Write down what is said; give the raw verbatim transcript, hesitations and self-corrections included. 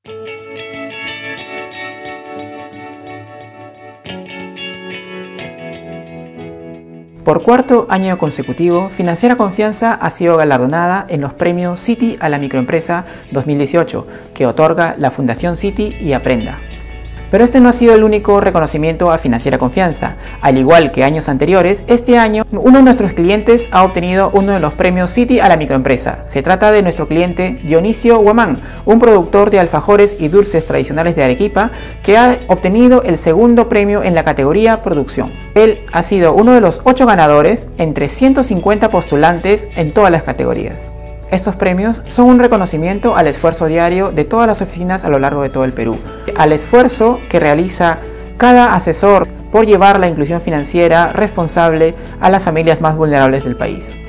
Por cuarto año consecutivo, Financiera Confianza ha sido galardonada en los premios Citi a la Microempresa dos mil dieciocho, que otorga la Fundación Citi y Aprenda. Pero este no ha sido el único reconocimiento a Financiera Confianza. Al igual que años anteriores, este año uno de nuestros clientes ha obtenido uno de los premios Citi a la Microempresa. Se trata de nuestro cliente Dionisio Huamán, un productor de alfajores y dulces tradicionales de Arequipa, que ha obtenido el segundo premio en la categoría Producción. Él ha sido uno de los ocho ganadores entre ciento cincuenta postulantes en todas las categorías. Estos premios son un reconocimiento al esfuerzo diario de todas las oficinas a lo largo de todo el Perú, al esfuerzo que realiza cada asesor por llevar la inclusión financiera responsable a las familias más vulnerables del país.